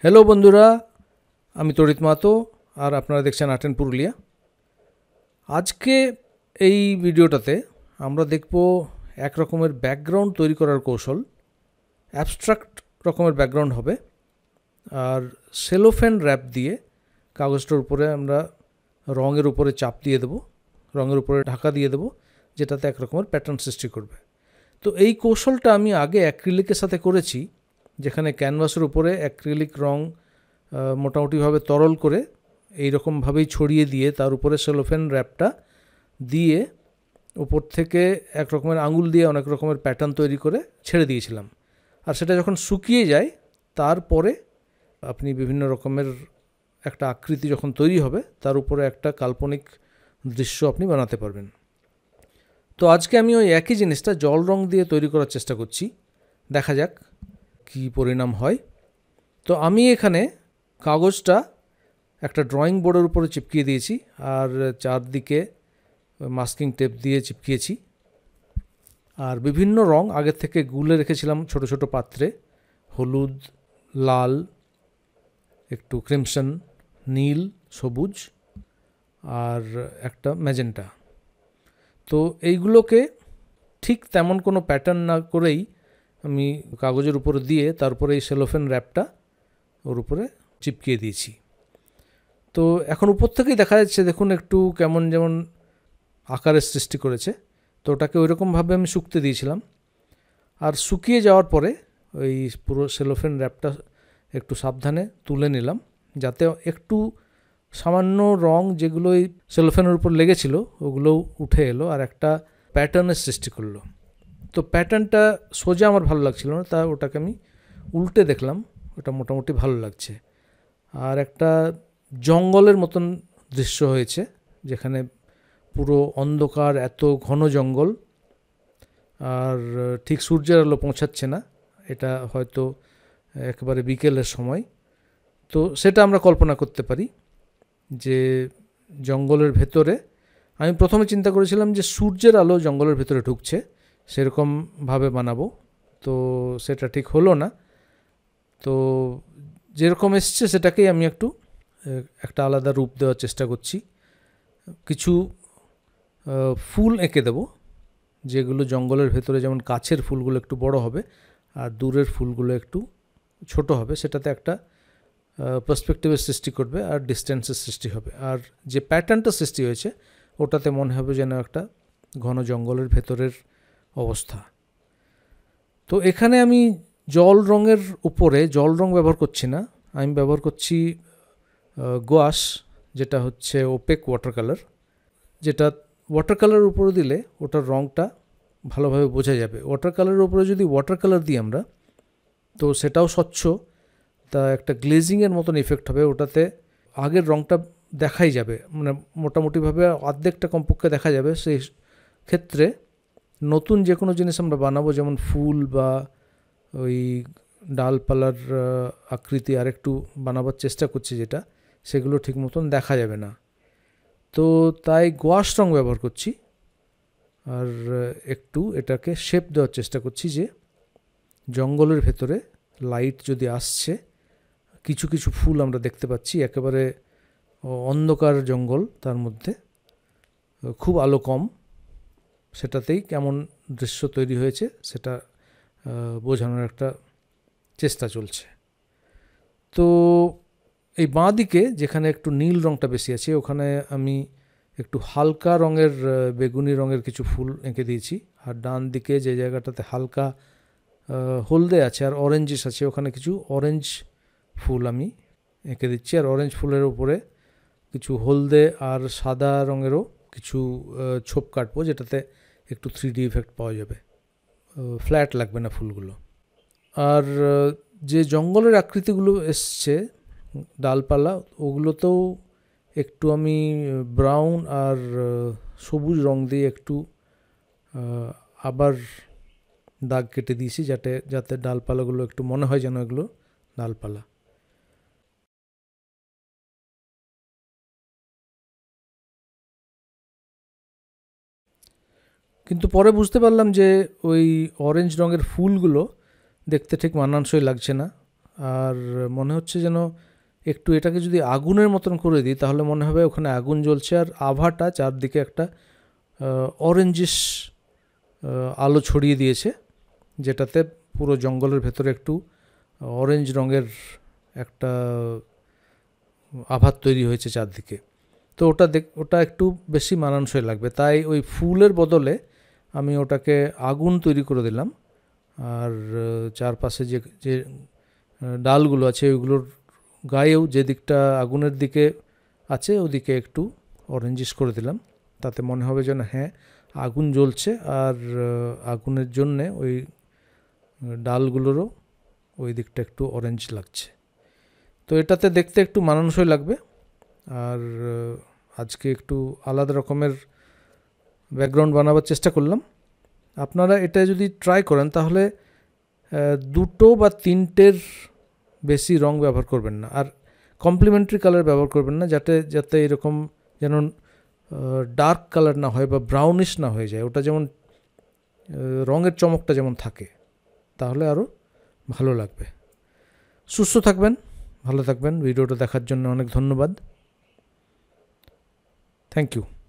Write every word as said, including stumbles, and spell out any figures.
Hello বন্ধুরা, আমি তড়িৎ মাহাতো আর আপনারা দেখছেন আর্ট অ্যান্ড পুরুলিয়া। আজকে এই ভিডিওটাতে আমরা দেখব এক রকমের ব্যাকগ্রাউন্ড তৈরি করার কৌশল। অ্যাবস্ট্রাক্ট রকমের ব্যাকগ্রাউন্ড হবে আর সেলোফেন র্যাপ দিয়ে কাগজটার উপরে আমরা রঙের উপরে চাপ দিয়ে দেব, রঙের উপরে ঢাকা দিয়ে দেব, যেটাতে এক রকমের প্যাটার্ন সৃষ্টি করবে। তো এই কৌশলটা আমি আগে অ্যাক্রিলিকের সাথে করেছি, যেখানে ক্যানভাসের উপরে অ্যাক্রিলিক রং মোটামুটিভাবে তরল করে এই রকমভাবেই ছড়িয়ে দিয়ে তার উপরে সেলোফেন র্যাপটা দিয়ে উপর থেকে এক রকমের আঙুল দিয়ে অনেক রকমের প্যাটার্ন তৈরি করে ছেড়ে দিয়েছিলাম। আর সেটা যখন শুকিয়ে যায় তারপরে আপনি বিভিন্ন রকমের একটা আকৃতি যখন তৈরি হবে তার উপরে একটা কাল্পনিক দৃশ্য আপনি বানাতে পারবেন। তো আজকে আমি ওই একই জিনিসটা জল রং দিয়ে তৈরি করার চেষ্টা করছি, দেখা যাক কি পরিণাম হয়। তো আমি এখানে কাগজটা একটা ড্রয়িং বোর্ডের উপরে চিপকিয়ে দিয়েছি আর চারদিকে মাস্কিং টেপ দিয়ে চিপকিয়েছি। আর বিভিন্ন রং আগের থেকে গুলে রেখেছিলাম ছোট ছোট পাত্রে, হলুদ, লাল, একটু ক্রিমসন, নীল, সবুজ আর একটা ম্যাজেন্টা। তো এইগুলোকে ঠিক তেমন কোনো প্যাটার্ন না করেই আমি কাগজের উপরে দিয়ে তারপরে এই সেলোফেন র্যাপটা ওর উপরে চিপকিয়ে দিয়েছি। তো এখন উপর থেকেই দেখা যাচ্ছে, দেখুন একটু কেমন যেমন আকারের সৃষ্টি করেছে। তো ওটাকে ওইরকমভাবে আমি শুকতে দিয়েছিলাম। আর শুকিয়ে যাওয়ার পরে ওই পুরো সেলোফেন র্যাপটা একটু সাবধানে তুলে নিলাম, যাতে একটু সামান্য রং যেগুলো এই সেলোফেনের উপর লেগেছিল ওগুলোও উঠে এলো আর একটা প্যাটার্নের সৃষ্টি করলো। তো প্যাটার্নটা সোজা আমার ভালো লাগছিল না, তা ওটাকে আমি উল্টে দেখলাম, ওটা মোটামুটি ভালো লাগছে। আর একটা জঙ্গলের মতন দৃশ্য হয়েছে, যেখানে পুরো অন্ধকার, এত ঘন জঙ্গল, আর ঠিক সূর্যের আলো পৌঁছাচ্ছে না, এটা হয়তো একেবারে বিকেলের সময়। তো সেটা আমরা কল্পনা করতে পারি যে জঙ্গলের ভেতরে, আমি প্রথমে চিন্তা করেছিলাম যে সূর্যের আলো জঙ্গলের ভেতরে ঢুকছে, সেরকমভাবে বানাবো। তো সেটা ঠিক হলো না। তো যেরকম এসছে সেটাকেই আমি একটু একটা আলাদা রূপ দেওয়ার চেষ্টা করছি। কিছু ফুল এঁকে দেব, যেগুলো জঙ্গলের ভেতরে, যেমন কাছের ফুলগুলো একটু বড় হবে আর দূরের ফুলগুলো একটু ছোট হবে, সেটাতে একটা পার্সপেক্টিভের সৃষ্টি করবে আর ডিস্টেন্সের সৃষ্টি হবে। আর যে প্যাটার্নটা সৃষ্টি হয়েছে ওটাতে মনে হবে যেন একটা ঘন জঙ্গলের ভেতরের অবস্থা। তো এখানে আমি জল রঙের উপরে জল রং ব্যবহার করছি না, আমি ব্যবহার করছি গোয়াশ, যেটা হচ্ছে ওপেক ওয়াটার কালার, যেটা ওয়াটার কালারের উপরে দিলে ওটার রঙটা ভালোভাবে বোঝা যাবে। ওয়াটার কালারের উপরে যদি ওয়াটার কালার দিই আমরা, তো সেটাও স্বচ্ছ, তা একটা গ্লেজিংয়ের মতন ইফেক্ট হবে, ওটাতে আগের রঙটা দেখাই যাবে, মানে মোটামুটিভাবে অর্ধেকটা কমপক্ষে দেখা যাবে। সেই ক্ষেত্রে নতুন যে কোনো জিনিস আমরা বানাবো, যেমন ফুল বা ওই ডালপালার আকৃতি আর একটু বানাবার চেষ্টা করছি যেটা, সেগুলো ঠিক মতন দেখা যাবে না। তো তাই গোয়াশ রং ব্যবহার করছি আর একটু এটাকে শেপ দেওয়ার চেষ্টা করছি, যে জঙ্গলের ভেতরে লাইট যদি আসছে, কিছু কিছু ফুল আমরা দেখতে পাচ্ছি, একেবারে অন্ধকার জঙ্গল, তার মধ্যে খুব আলো কম, সেটাতেই কেমন দৃশ্য তৈরি হয়েছে সেটা বোঝানোর একটা চেষ্টা চলছে। তো এই বাঁ দিকে যেখানে একটু নীল রঙটা বেশি আছে, ওখানে আমি একটু হালকা রঙের বেগুনি রঙের কিছু ফুল এঁকে দিয়েছি। আর ডান দিকে যে জায়গাটাতে হালকা হলদে আছে আর অরেঞ্জিস আছে, ওখানে কিছু অরেঞ্জ ফুল আমি এঁকে দিচ্ছি। আর অরেঞ্জ ফুলের উপরে কিছু হলদে আর সাদা রঙেরও কিছু ছোপ কাটবো, যেটাতে একটু থ্রি ডি ইফেক্ট পাওয়া যাবে, ফ্ল্যাট লাগবে না ফুলগুলো। আর যে জঙ্গলের আকৃতিগুলো এসছে ডালপালা, ওগুলোতেও একটু আমি ব্রাউন আর সবুজ রং দিয়ে একটু আবার দাগ কেটে দিয়েছি, যাতে যাতে ডালপালাগুলো একটু মনে হয় যেন এগুলো ডালপালা। কিন্তু পরে বুঝতে পারলাম যে ওই অরেঞ্জ রঙের ফুলগুলো দেখতে ঠিক মানানসই লাগছে না, আর মনে হচ্ছে যেন একটু এটাকে যদি আগুনের মতন করে দিই তাহলে মনে হবে ওখানে আগুন জ্বলছে, আর আভাটা চারদিকে একটা অরেঞ্জিশ আলো ছড়িয়ে দিয়েছে, যেটাতে পুরো জঙ্গলের ভেতরে একটু অরেঞ্জ রঙের একটা আভা তৈরি হয়েছে চারদিকে। তো ওটা দেখ ওটা একটু বেশি মানানসই লাগবে, তাই ওই ফুলের বদলে আমি ওটাকে আগুন তৈরি করে দিলাম। আর চারপাশে যে যে ডালগুলো আছে ওইগুলোর গায়েও যে দিকটা আগুনের দিকে আছে ওদিকে একটু অরেঞ্জিশ করে দিলাম, তাতে মনে হবে যেন হ্যাঁ আগুন জ্বলছে, আর আগুনের জন্যে ওই ডালগুলোরও ওই দিকটা একটু অরেঞ্জ লাগছে। তো এটাতে দেখতে একটু মানানসই লাগবে। আর আজকে একটু আলাদা রকমের ব্যাকগ্রাউন্ড বানাবার চেষ্টা করলাম। আপনারা এটা যদি ট্রাই করেন তাহলে দুটো বা তিনটের বেশি রং ব্যবহার করবেন না, আর কমপ্লিমেন্টারি কালার ব্যবহার করবেন না, যাতে যাতে এরকম যেন ডার্ক কালার না হয় বা ব্রাউনিশ না হয়ে যায়, ওটা যেমন রঙের চমকটা যেমন থাকে, তাহলে আরও ভালো লাগবে। সুস্থ থাকবেন, ভালো থাকবেন। ভিডিওটা দেখার জন্য অনেক ধন্যবাদ। Thank you.